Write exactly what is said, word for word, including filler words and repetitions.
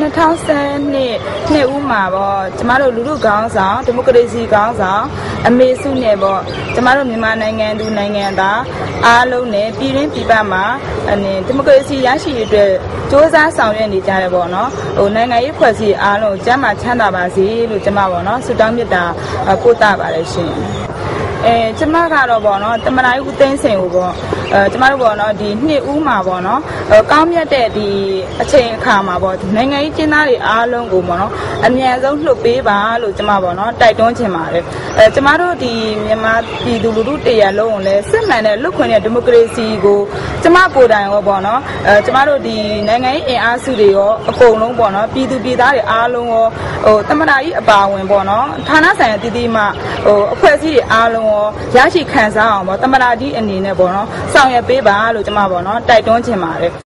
နှစ်ထောင်ဆယ်နှစ်နှစ်ဦးမှာပေါ့ကျမတို့လူလူခေါင်းဆောင်ဒီမိုကရေစီခေါင်းဆောင်အမေစုနဲ့ပေါ့ကျမတို့မြန်မာနိုင်ငံသူနိုင်ငံသားအားလုံးနဲ့ပြည်ရင်းပြည်ပမှာအနေဒီမိုကရေစီရရှိရေးအတွက်စ조사ဆောင်ရွက်နေကြတယ်ပေါ့နော်ဟိုနိုင်ငံရေးဖွဲ့စည်းအားလုံးကျမ်းမာချမ်းသာပါစေလို့ကျမပေါ့နော်ဆုတောင်းမေတ္တာပို့သပါတယ်ရှင်အဲကျမကတော့ပေါ့နော်တမနာဦးသိန်းစိန်ကိုပေါ့အဲကျမတို့ပေါ့နော်ဒီနှစ်ဦးမှာပေါ့နော်ကောင်းမြတ်တဲ့ဒီအချိန်အခါမှာပေါ့နိုင်ငံရေးကျင်းသားတွေအားလုံးကိုပေါ့နော်အမြန်ဆုံးလှုပ်ပေးပါလို့ကျမပေါ့နော်တိုက်တွန်းချင်ပါတယ်အဲကျမတို့ဒီမြန်မာပြည်သူလူထုတရလုံးကိုလည်းစစ်မှန်တဲ့လူခွင့်တဲ့ဒီမိုကရေစီကိုကျမကိုယ်တိုင်ရောပေါ့နော်အဲကျမတို့ဒီနိုင်ငံရေးအင်အားစုတွေရောအကုန်လုံးပေါ့နော်ပြည်သူပြည်သားတွေအားလုံးရောဟိုတမနာကြီးအပါဝင်ပေါ့နော်ဌာနဆိုင်ရာတည်တည်မှဟိုအဖွဲ့အစည်းတွေအားလုံးရောရရှိခံစားအောင်ပေါ့တမနာကြီးအနေနဲ့ပေါ့နော်ဆောင်ရွက်ပေးပါလို့ကျမပေါ့နော်တိုက်တွန်းချင်ပါတယ်